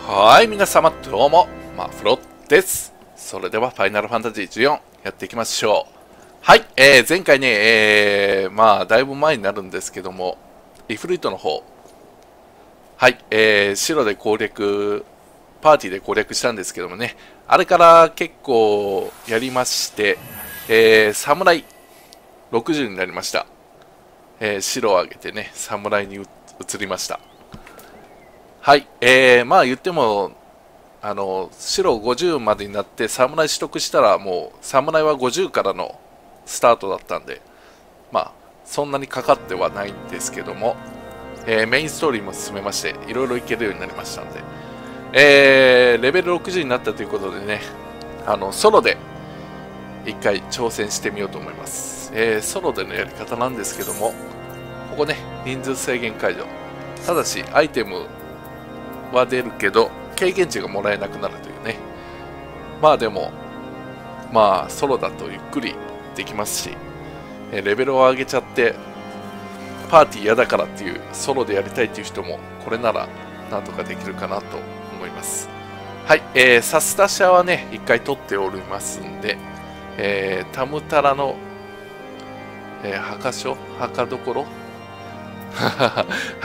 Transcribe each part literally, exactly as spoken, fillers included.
はい、皆様どうも、マフロです。それでは、ファイナルファンタジーじゅうよんやっていきましょう。はい、えー、前回ね、えー、まあ、だいぶ前になるんですけども、イフリートの方、はい、えー、白で攻略、パーティーで攻略したんですけどもね、あれから結構やりまして、えー、侍ろくじゅうになりました。えー、白を上げてね、侍に移りました。はい、えー、まあ言っても、あの白ごじゅうまでになって侍取得したらもう侍はごじゅうからのスタートだったんで、まあそんなにかかってはないんですけども、えー、メインストーリーも進めましていろいろいけるようになりましたんで、えー、レベルろくじゅうになったということでね、あのソロで一回挑戦してみようと思います。えー、ソロでのやり方なんですけども、ここね人数制限解除、ただしアイテムは出るけど経験値がもらえなくなるというね。まあでもまあソロだとゆっくりできますし、レベルを上げちゃってパーティー嫌だからっていうソロでやりたいっていう人もこれならなんとかできるかなと思います。はい、えー、サスタシャはね一回取っておりますんで、えー、タムタラの、えー、墓所墓どころはい、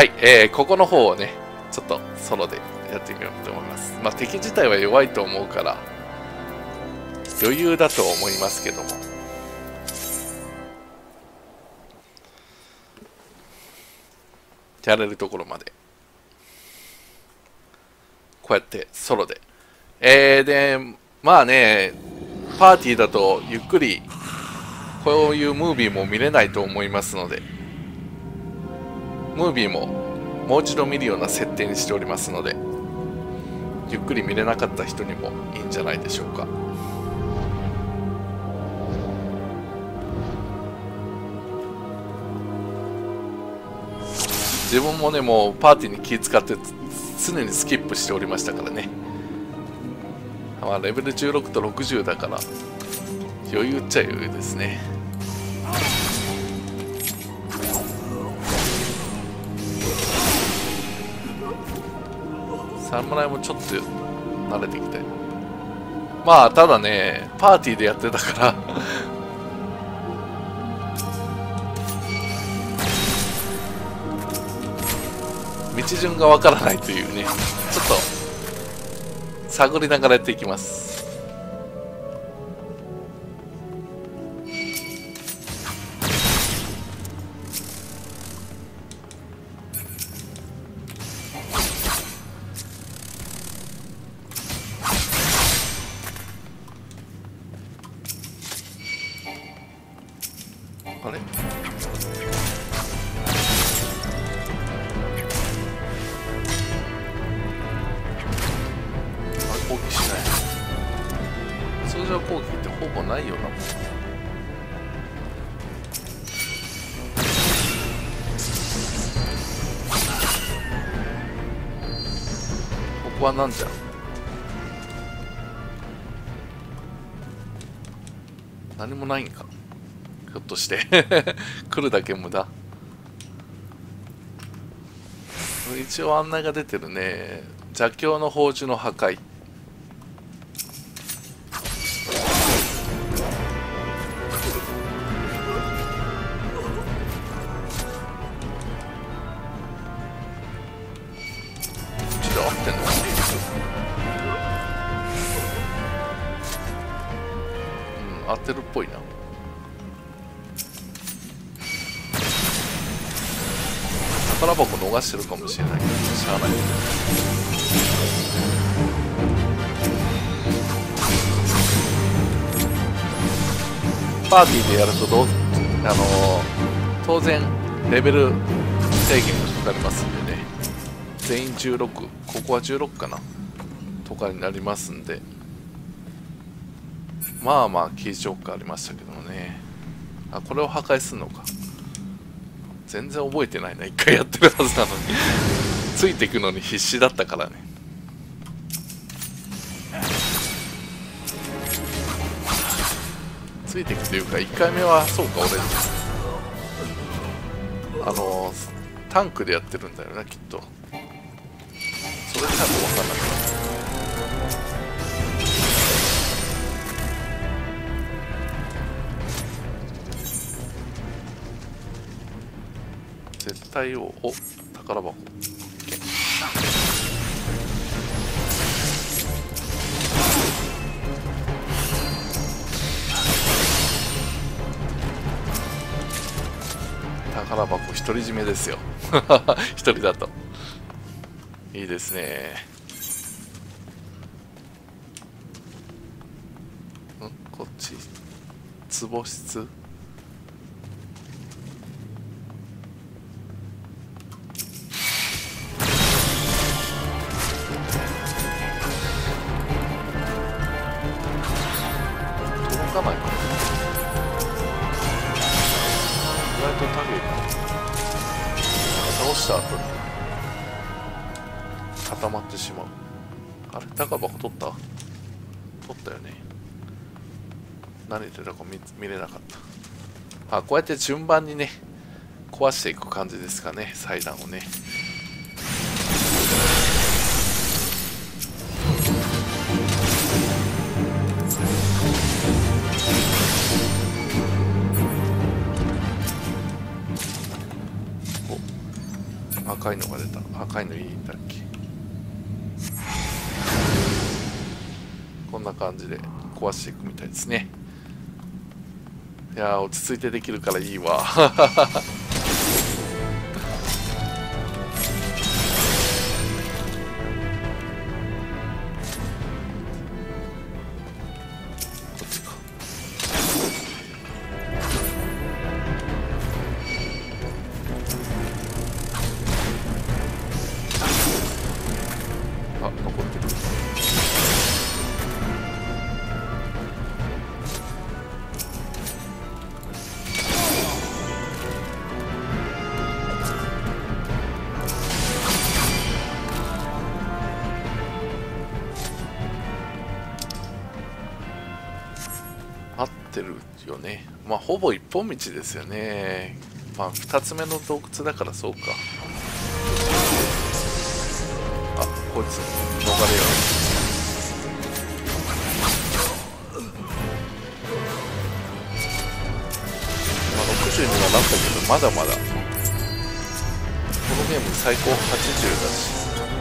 えー、ここの方をねちょっとソロでやってみようと思います。まあ敵自体は弱いと思うから余裕だと思いますけども、やれるところまでこうやってソロで、えー、でまあねパーティーだとゆっくりこういうムービーも見れないと思いますので、ムービーももう一度見るような設定にしておりますので、ゆっくり見れなかった人にもいいんじゃないでしょうか。自分もねもうパーティーに気使って常にスキップしておりましたからね。まあレベルじゅうろくとろくじゅうだから余裕っちゃ余裕ですね。侍もちょっと慣れてきて、まあただねパーティーでやってたから道順がわからないというね、ちょっと探りながらやっていきます。あれ攻撃しない。通常攻撃ってほぼないよな。ここはなんじゃ、何もないんか、ひょっとして来るだけ無駄。一応案内が出てるね。邪教の宝珠の破壊。一度合ってんのかな。うん、合ってるっぽいな。宝箱逃してるかもしれないけどしゃあない。パーティーでやるとどう、あのー、当然レベル制限がかかりますんでね、全員じゅうろく、ここはじゅうろくかなとかになりますんで、まあまあキージョックありましたけどもね。あ、これを破壊するのか。全然覚えてないな、一回やってるはずなのについていくのに必死だったからね。ついていくというかいっかいめはそうか、俺あのタンクでやってるんだよなきっと。それでなんか分かんなくなった。 対応。お、宝箱。宝箱独り占めですよ。一人だといいですね。んこっち壺室。届かないかな。意外とタゲが倒した後に固まってしまう。あれ宝箱取った？取ったよね。何言ってたか 見, 見れなかった。あ、こうやって順番にね壊していく感じですかね、祭壇をね。お、赤いのが出た。赤いのいいんだっけ。こんな感じで壊していくみたいですね。いやー、落ち着いてできるからいいわ。こっちか。あ、残ってる。合ってるよね。まあほぼ一本道ですよね。まあふたつめの洞窟だからそうか。あ、こいつ逃れよう。まあろくじゅうにはなったけどまだまだこのゲーム最高はちじゅうだし。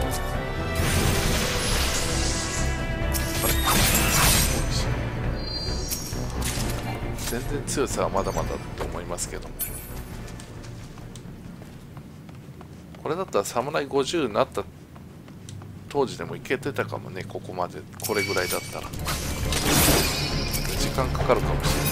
全然強さはまだまだだと思いますけども、これだったら侍ごじゅうになった当時でもいけてたかもね。ここまでこれぐらいだったら時間かかるかもしれない。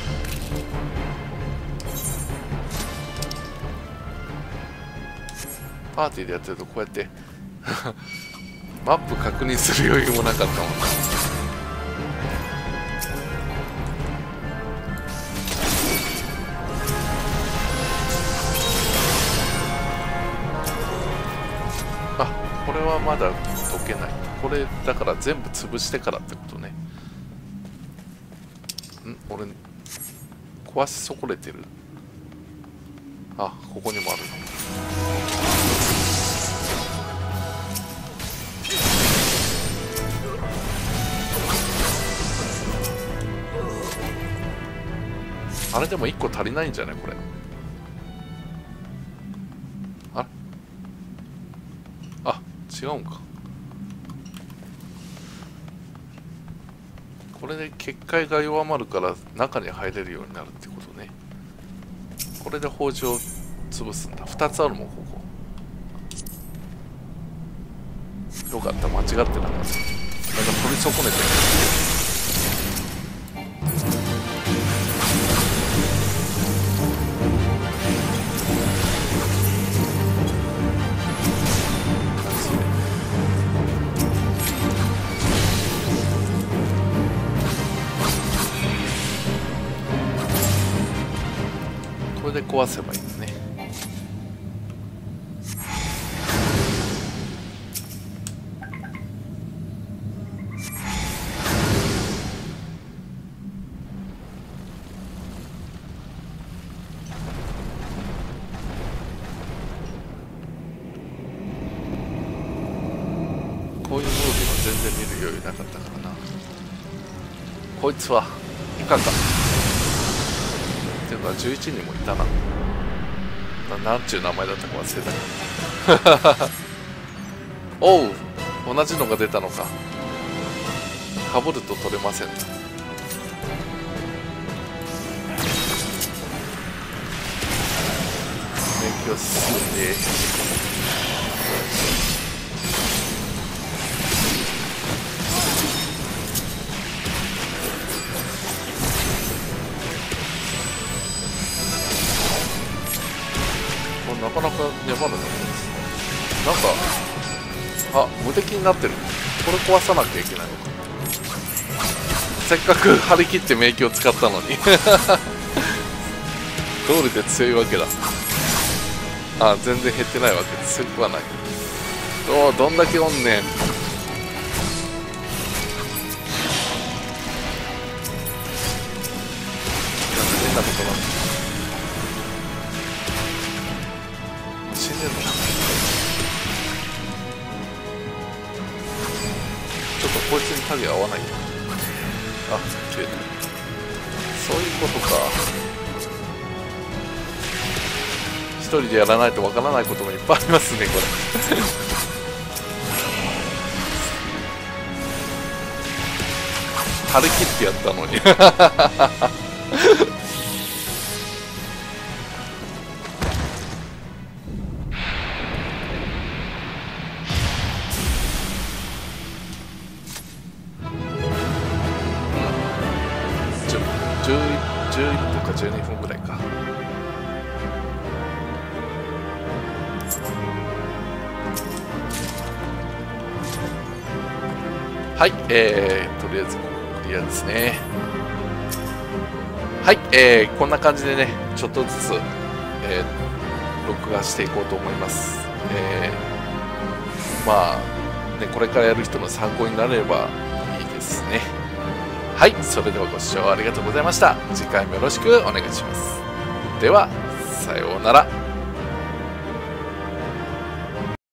パーティーでやってるとこうやってマップ確認する余裕もなかったもんな。あ、これはまだ解けない。これだから全部潰してからってことね。ん、俺壊し損ねてる。あ、ここにもある。あれでもいっこ足りないんじゃないこれ。あれ、あ、違うんか。これで結界が弱まるから中に入れるようになるってことね。これで宝珠を潰すんだ。ふたつあるもんここ。よかった、間違ってなかった。なんか取り損ねてる。これで壊せばいいんですね。こういうムービーも全然見る余裕なかったからな。こいつはいかんかっていうのはじゅういちにんもいたな。 な、なんちゅう名前だったか忘れた。おう、同じのが出たのか。かぶると取れませんな。勉強進んで。なかなか粘るのです。なんか、あ、無敵になってる。これ壊さなきゃいけないのか。せっかく張り切って迷宮を使ったのに。どうりで強いわけだ。あ、全然減ってないわけで強くはない。どう、どんだけおんねん。変なことなんだ。死んでんのか。ちょっとこいつに影合わないよ。あ、消えた。そういうことか。一人でやらないとわからないこともいっぱいありますね、これ。張り切ってやったのに。じゅういっぷんかじゅうにふんぐらいか。はい、えー、とりあえずクリアですね。はい、えー、こんな感じでね、ちょっとずつ、えー、録画していこうと思います。えー、まあ、ね、これからやる人の参考になればいいですね。はい、それではご視聴ありがとうございました。次回もよろしくお願いします。では、さようなら。